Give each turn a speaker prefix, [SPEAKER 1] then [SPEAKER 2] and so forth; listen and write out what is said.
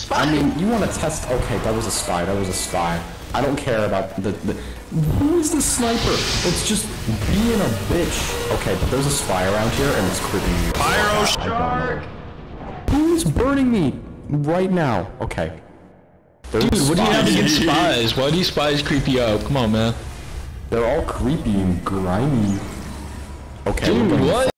[SPEAKER 1] spy.
[SPEAKER 2] I mean, you want to test? Okay, that was a spy. That was a spy. I don't care about the. Who is the sniper? It's just being a bitch. Okay, but there's a spy around here, and it's creeping me.
[SPEAKER 1] pyroSHARK.
[SPEAKER 2] Who is burning me right now? Okay.
[SPEAKER 1] Dude, what do you have against spies? Why do these spies creep you out? Come on, man.
[SPEAKER 2] They're all creepy and grimy. Okay.
[SPEAKER 1] Dude, what?